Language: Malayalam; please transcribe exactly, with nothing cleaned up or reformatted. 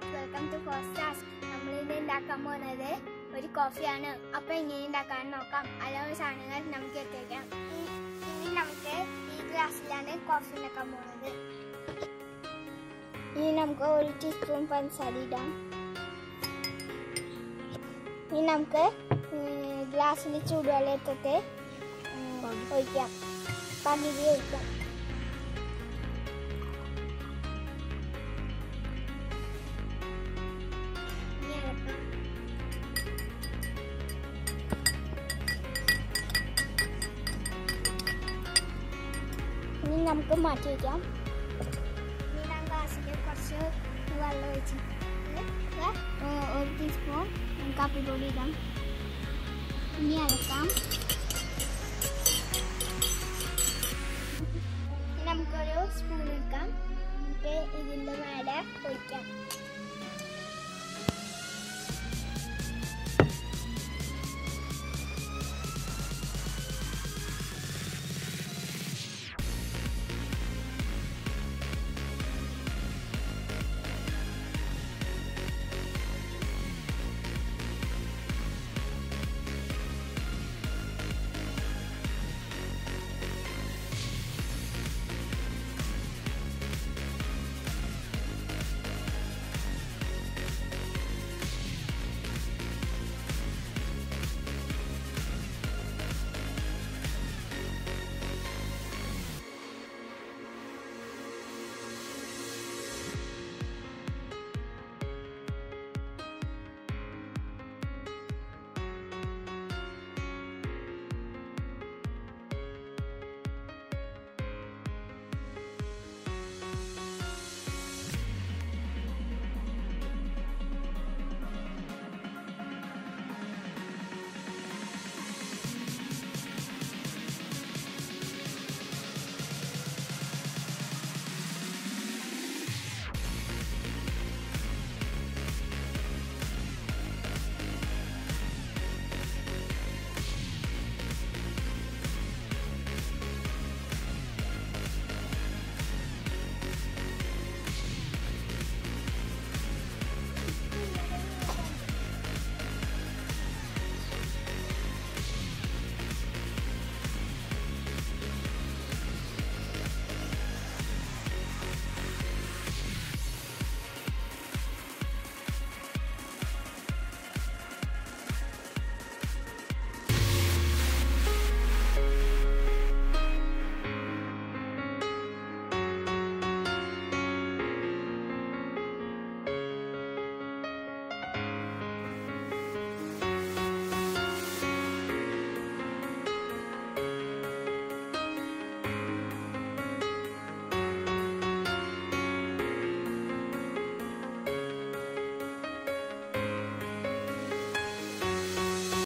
friends, welcome to First Task. We will make a coffee. We will make a glass of coffee. We will make a teaspoon of salt. We will make a glass of chocolate. Ini നമുക്ക് മാറ്റി വെക്കാം. ഇനി ഞാൻ ഗ്ലാസ്സിൽ കുറച്ച് വെള്ളം ഒഴിച്ചിട്ട് ഒരു ടീസ്പൂൺ കാപ്പിപ്പൊടി ഇടാം. ഇനി അരക്കാം. നമുക്കൊരു സ്പൂൺ എടുക്കാം. എന്നിട്ട് ഇതിൻ്റെ മേലെ ഒഴിക്കാം.